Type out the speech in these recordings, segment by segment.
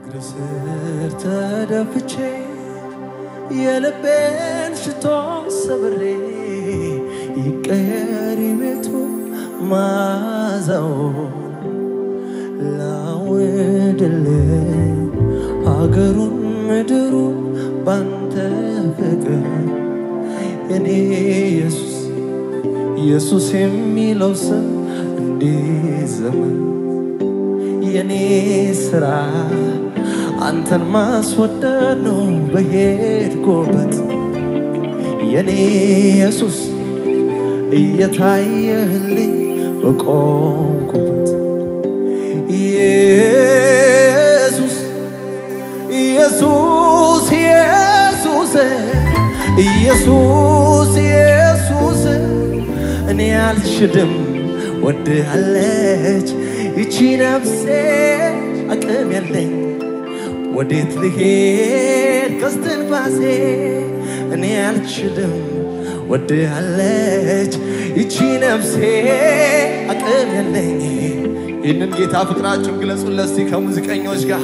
እግር ተደፍቼ የልቤን ሽቶ ሰብሬ ይቀየር ቤቱ ማዛው ላውድልህ አገሩን ምድሩን ባንተ ፍቅር የኔ ኢየሱስ የሚለው ስም እንዴት ዘመን የኔ ስራ አንተን ማስወደድ ነው በሄድኩበት የኔ ኢየሱስ እየታየህልኝ በቆምኩበት ኢየሱስ ኢየሱስ ኢየሱስ ኢየሱስ ኢየሱስ እኔ አልችልም ወድሃለች ይቺ ነፍሴ አቅም የለኝ ወዴት ልሄድ ከስትንፋሴ እኔ አልችልም ወድሃለች ይቺ ነፍሴ አቅም የለኝ ይህንን ጌታ ፍቅራችሁን ግለጹለት እስቲ ከሙዚቀኞች ጋር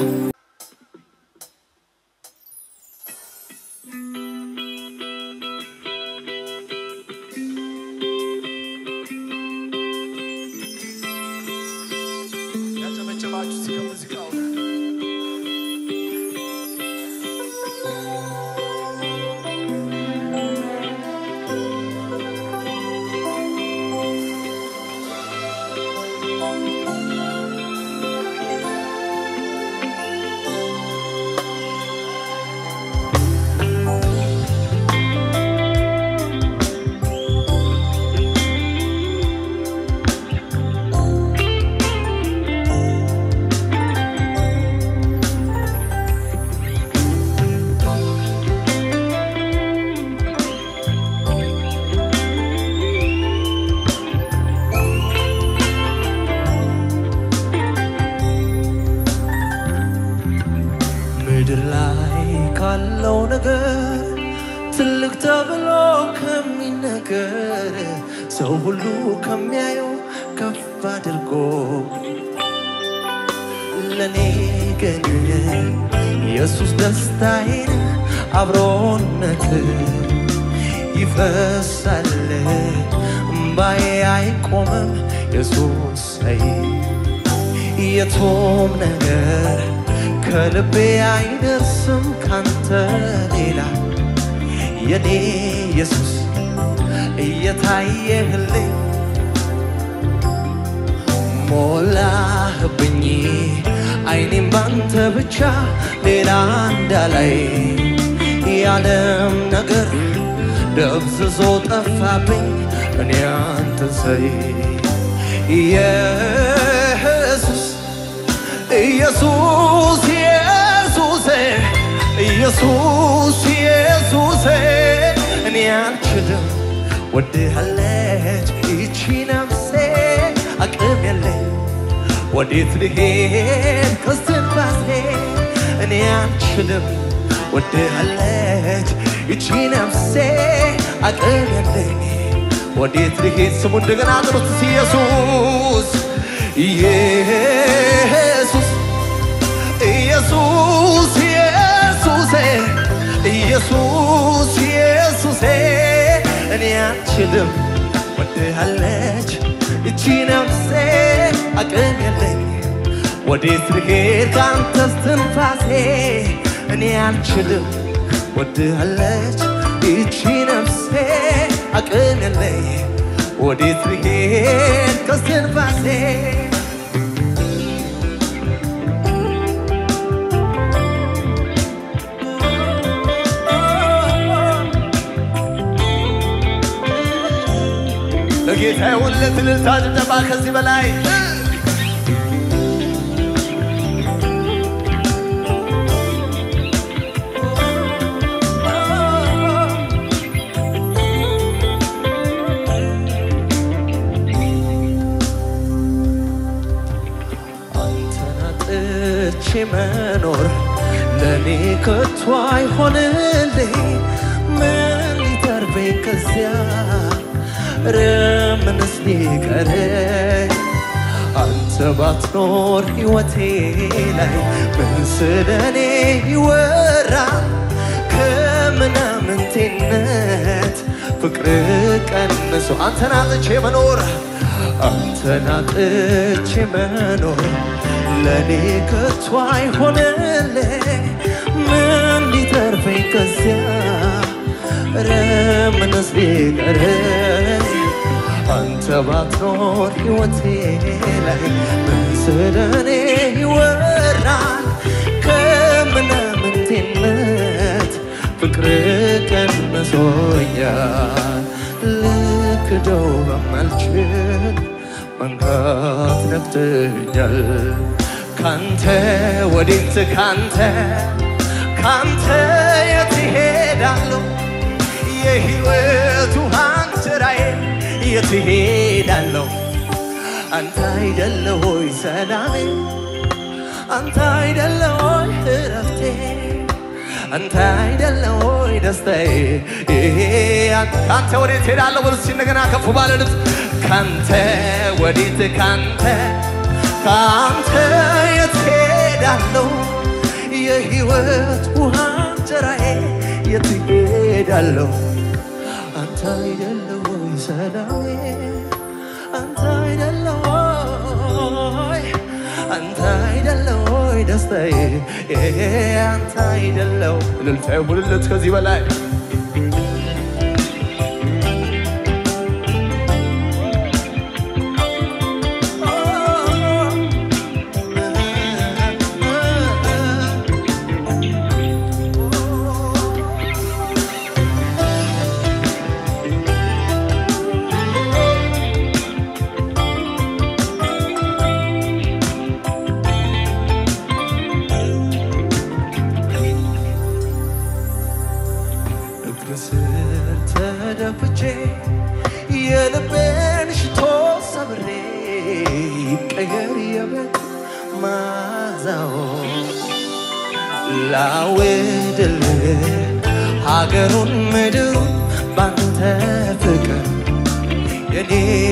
ሰው ሁሉ ከሚያየው ከፍ አድርጎ ለኔ ግን ኢየሱስ ደስታዬ አብሮነት ይፈሳል እምባዬ አይቆምም ኢየሱስ የቶም ነገር ከልቤ አይደርስም ካንተ ሌላ የኔ ኢየሱስ እየታየህልኝ ሞላህብኝ አይኔም ባንተ ብቻ ሌላ እንዳላይ የዓለም ነገር ደብዝዞ ጠፋብኝ እኔ አንተን ሳይ ኢየሱስ ኢየሱስ ኢየሱስ ኢየሱስ ኢየሱስ እኔ አልችልም ወድሃለች ይቺ ነፍሴ አቅም የለኝ ወዴት ልሄድ ከስትንፋሴ እኔ አልችልም ወድሃለች ይቺ ነፍሴ አቅም የለኝ ወዴት ልሄድ ስሙ እንደገና ጥሩት ኢየሱስ ኢየሱስ ኢየሱስ ኢየሱስ ኢየሱስ ኢየሱስ እኔ አልችልም ወድሃለች ይቺ ነፍሴ አቅም የለኝ ወዴት ልሄድ ካንተ እስትንፋሴ እኔ አልችልም ወድሃለች ይቺ ነፍሴ አቅም የለኝ ወዴት ልሄድ ከእስትንፋሴ ለጌታ ይሁንለት እልልታ ጭብጨባ ከዚህ በላይ አንተን አጥቼ መኖር ለኔ ከቶ አይሆንልኝ ምን ሊተርፈኝ ከዚያ ረምንስ ሊቀር አንተ ባትኖር ሕይወቴ ላይ ምን ስለኔ ይወራል? ከምናምንቴነት ፍቅር ቀንሶ አንተን አጥቼ መኖር ለኔ ከቶ አይሆንልኝ። ምን ሊተርፈኝ ከዚያ ኧረ ምንስ ሊቀረኝ? አንተ ባትኖር ሕይወቴ ላይ ምን ስለኔ ይወራል? ከምናምንቴነት ፍቅር ቀንሶኛል። ልክደው በማልችል መንካት ነክቶኛል። ካንተ ወዴት ካንተ የት እሄዳለሁ? የሕይወት ውሃን ስራዬ የት እሄዳለሁ? አንተ አይደለህ ሆይ ሰላሜ? አንተ አይደለህ ሆይ እረፍቴ? አንተ አይደለህ ሆይ ደስታዬ? ካንተ ወዴት እሄዳለሁ? ወደዚህ እንደገና ከፍ ባለ ድምፅ ካንተ ወዴት ካንተ የት እሄዳለሁ? የሕይወት ውሃ እንጀራዬ የት እሄዳለሁ? አንተ አይደለህ ሆይ ሰላሜ? አንተ አይደለህ ሆይ ደስታዬ? አንተ አይደለህ እልልታ ይሁንለት ከዚህ በላይ ተደፍቼ የልቤን ሽቶ ሰብሬ ይቀየር የቤት ማዛው ላውድልህ ሀገሩን ምድሩን ባንተ ፍቅር የኔ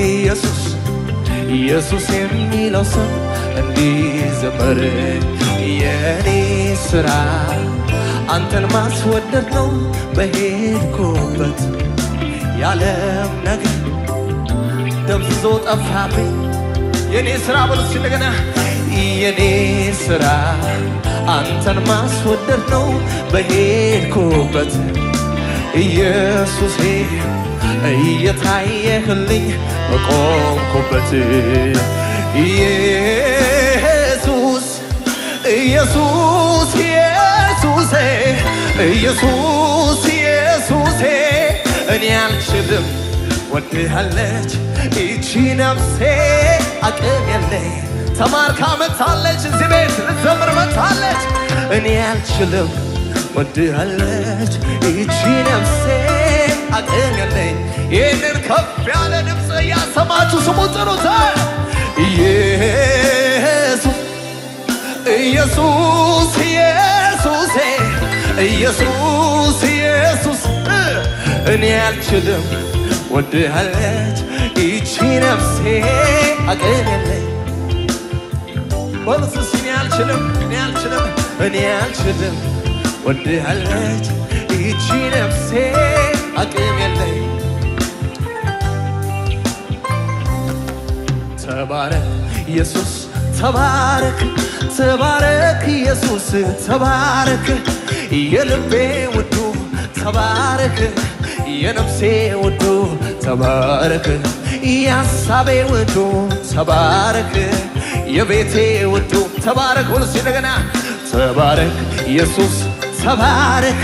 ኢየሱስ የሚለው ሰው እንዲዘመር የኔ ሥራ አንተን ማስወደድ ነው። በሄድኩበት ያለም ነገር ደብዝዞ ጠፋብኝ። የኔ ሥራ በሉት እንደገና የኔ ሥራ አንተን ማስወደድ ነው። በሄድኩበት ኢየሱሴ እየታየህልኝ በቆምኩበት ኢየሱሴ እኔ አልችልም ወድሃለች ይቺ ነፍሴ አቅም የለኝ ተማርካ መታለች እዚህ ቤት ልትዘምር መታለች። እኔ አልችልም ወድሃለች ይቺ ነፍሴ አቅም የለኝ። ይህንን ከፍ ያለ ድምፅ እያሰማችሁ ስሙ ጥሩት። ኢየሱስ እኔ አልችልም ወድሃለች ይቺ ነፍሴ አቅም የለኝ። በሉስ እኔ አልችልም ወድሃለች ይቺ ነፍሴ አቅም የለኝ። ተባረክ ኢየሱስ ተባረክ ኢየሱስ ተባረክ የልቤ ውዱ ተባረክ የነፍሴ ውዱ ተባረክ የሐሳቤ ውዱ ተባረክ የቤቴ ውዱ ተባረክ። ሁሉ እንደገና ተባረክ ኢየሱስ ተባረክ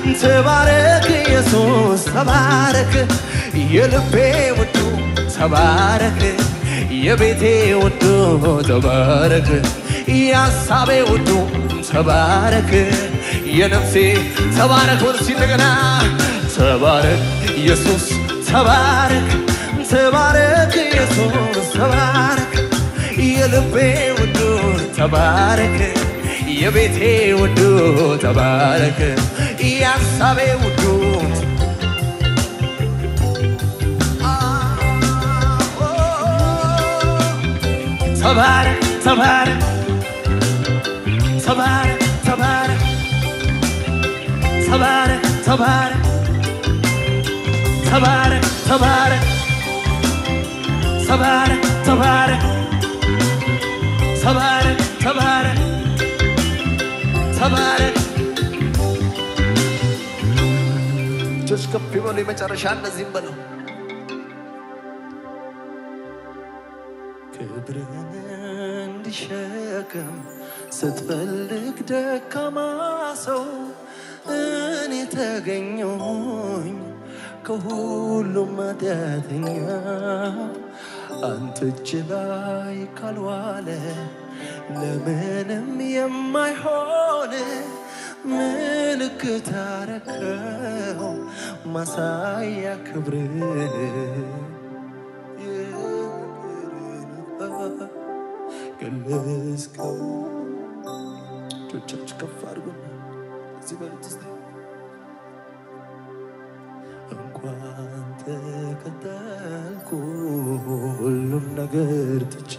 ኢየሱስ ተባረክ የልቤ ውዱ ተባረክ የቤቴ ውዱ ተባረክ የሐሳቤ ውዱ ተባረክ የነፍሴ ተባረክ። ወርሲ እንደገና ተባረክ ኢየሱስ ተባረክ ኢየሱስ ተባረክ የልቤ ውዱ ተባረክ የቤቴ ውዱ ተባረክ የሐሳቤ ውዱ ተባረክ ተባረክ ተባረክ ተባረክ ተባረክ ተባረክ ተባረክ ተባረክ ተባረክ ተባረክ ተባረክ ተባረክ ተባረክ ጆስ ከፒቦሊ መጨረሻ እንደዚህ በለው ክብርን እንዲሸከም ስትፈልግ ደካማ ሰው እኔ ተገኘሁኝ ከሁሉም ኃጢአተኛ አንተ እጅ ላይ ካልዋለ ለምንም የማይሆን ምልክት አረከው ማሳያ ክብርን ገለጽከው እጆቻችሁ ከፍ አድርጉና እዚህ በሉት እስቲ እንኳን ተከተልኩ ሁሉም ነገር ትቼ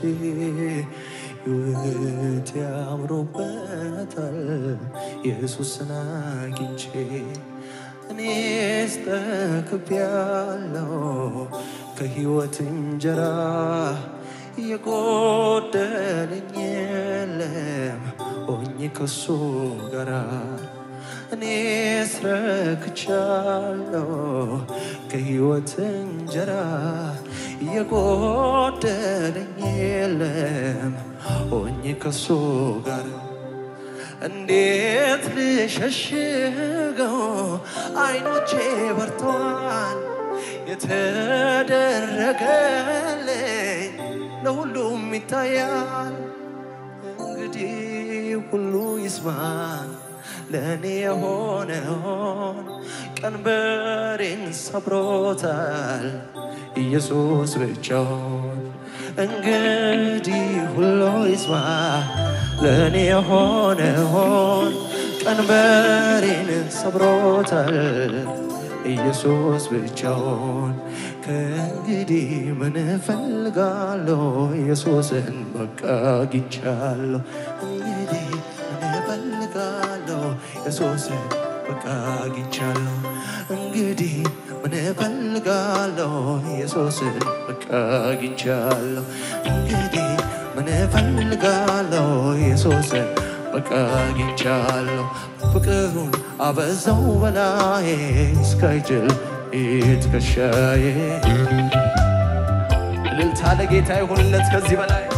ሕይወቴ አምሮበታል ኢየሱስን አግኝቼ እኔስ ተክቤያለሁ ከሕይወት እንጀራ የጎደለኝ የለም ሆኜ ከሱ ጋራ እኔስ ረክቻለሁ ከሕይወት እንጀራ የጎደለኝ የለም ሆኜ ከሱ ጋራ እንዴት ልሸሽገው አይኖቼ በርተዋል የተደረገልኝ ለሁሉም ይታያል እንግዲህ ሁሉ ይስማ ለኔ የሆነውን ቀንበሬን ሰብሮታል ኢየሱስ ብቻውን እንግዲህ ሁሉ ይስማ ለኔ የሆነውን ቀንበሬን ሰብሮታል ኢየሱስ ብቻውን ከእንግዲህ ምን እፈልጋለሁ ኢየሱስን በቃ አግኝቻለሁ እንግዲህ ምን እፈልጋለሁ ኢየሱስን በቃ አግኝቻለሁ እንግዲህ ምን እፈልጋለሁ ኢየሱስን በቃ አግኝቻለሁ እንግዲህ ምን እፈልጋለሁ ኢየሱስን በቃ አግኝቻለሁ ፍቅሩን አበዛው በላዬ እስካይችል ትከሻዬ እልልታ ለጌታ ይሁንለት ከዚህ በላይ